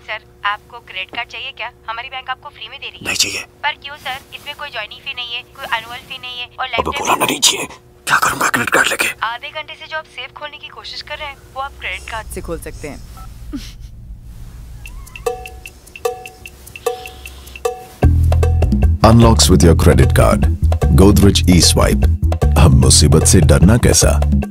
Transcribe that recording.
Sir, आपको credit card चाहिए क्या? हमारी बैंक आपको फ्री में दे रही है। नहीं चाहिए। पर क्यों सर? इसमें कोई ज्वाइनिंग फी नहीं है, कोई एनुअल फी नहीं है और अबे बोला नहीं चाहिए। क्या करूंगा क्रेडिट कार्ड लेके? आधे घंटे से जो आप सेफ खोलने की कोशिश कर रहे हैं वो आप क्रेडिट कार्ड से खोल सकते हैं। Unlocks with your credit card. Godrej eSwipe. अब मुसीबत से डरना कैसा?